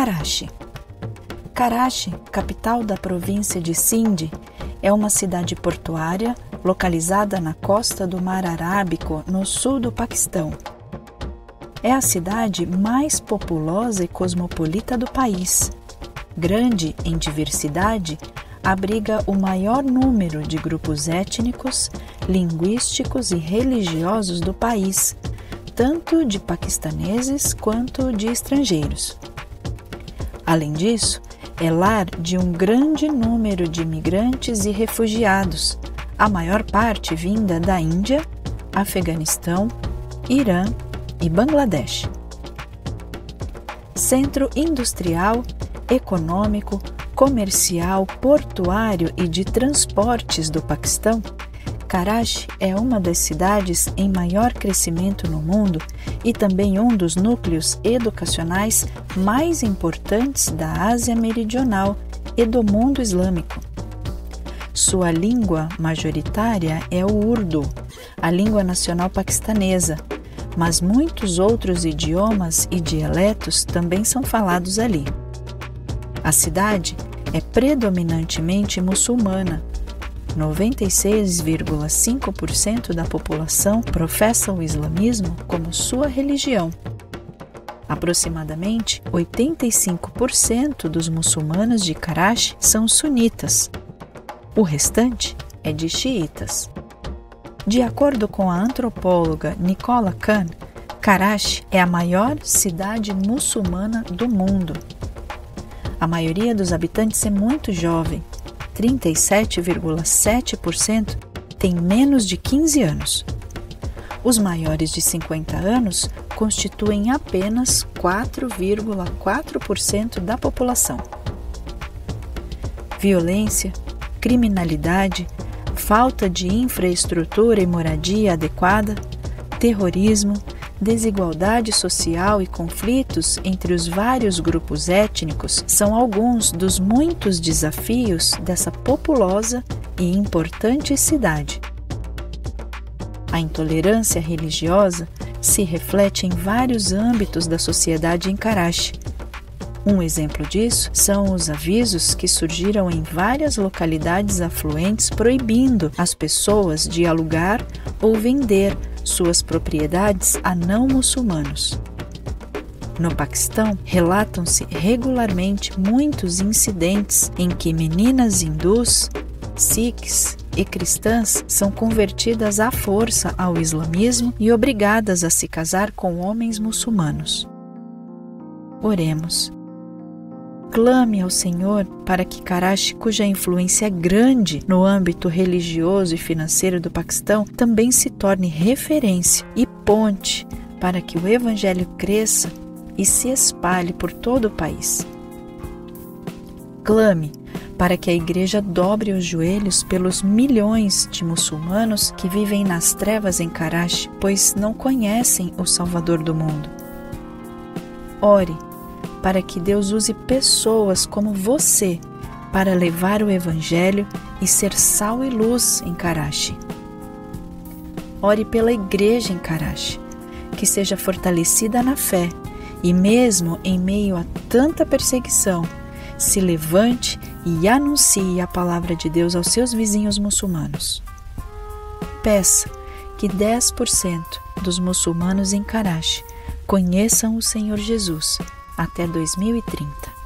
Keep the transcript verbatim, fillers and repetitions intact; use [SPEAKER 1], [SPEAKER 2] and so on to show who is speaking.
[SPEAKER 1] Karachi. Karachi, capital da província de Sindh, é uma cidade portuária localizada na costa do Mar Arábico, no sul do Paquistão. É a cidade mais populosa e cosmopolita do país. Grande em diversidade, abriga o maior número de grupos étnicos, linguísticos e religiosos do país, tanto de paquistaneses quanto de estrangeiros. Além disso, é lar de um grande número de imigrantes e refugiados, a maior parte vinda da Índia, Afeganistão, Irã e Bangladesh. Centro industrial, econômico, comercial, portuário e de transportes do Paquistão, Karachi é uma das cidades em maior crescimento no mundo e também um dos núcleos educacionais mais importantes da Ásia Meridional e do mundo islâmico. Sua língua majoritária é o Urdu, a língua nacional paquistanesa, mas muitos outros idiomas e dialetos também são falados ali. A cidade é predominantemente muçulmana. noventa e seis vírgula cinco por cento da população professa o islamismo como sua religião. Aproximadamente oitenta e cinco por cento dos muçulmanos de Karachi são sunitas. O restante é de xiitas. De acordo com a antropóloga Nicola Khan, Karachi é a maior cidade muçulmana do mundo. A maioria dos habitantes é muito jovem. trinta e sete vírgula sete por cento tem menos de quinze anos. Os maiores de cinquenta anos constituem apenas quatro vírgula quatro por cento da população. Violência, criminalidade, falta de infraestrutura e moradia adequada, terrorismo, desigualdade social e conflitos entre os vários grupos étnicos são alguns dos muitos desafios dessa populosa e importante cidade. A intolerância religiosa se reflete em vários âmbitos da sociedade em Karachi. Um exemplo disso são os avisos que surgiram em várias localidades afluentes proibindo as pessoas de alugar ou vender suas propriedades a não muçulmanos. No Paquistão, relatam-se regularmente muitos incidentes em que meninas hindus, sikhs e cristãs são convertidas à força ao islamismo e obrigadas a se casar com homens muçulmanos. Oremos. Clame ao Senhor para que Karachi, cuja influência é grande no âmbito religioso e financeiro do Paquistão, também se torne referência e ponte para que o Evangelho cresça e se espalhe por todo o país. Clame para que a Igreja dobre os joelhos pelos milhões de muçulmanos que vivem nas trevas em Karachi, pois não conhecem o Salvador do mundo. Ore para que Deus use pessoas como você para levar o Evangelho e ser sal e luz em Karachi. Ore pela igreja em Karachi, que seja fortalecida na fé e mesmo em meio a tanta perseguição, se levante e anuncie a palavra de Deus aos seus vizinhos muçulmanos. Peça que dez por cento dos muçulmanos em Karachi conheçam o Senhor Jesus até dois mil e trinta.